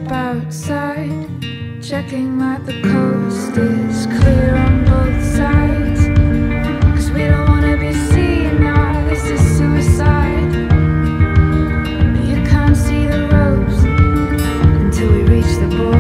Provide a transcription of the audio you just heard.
step outside, checking that the coast is clear on both sides. 'Cause we don't wanna be seen, nah, this is suicide. But you can't see the ropes until we reach the border.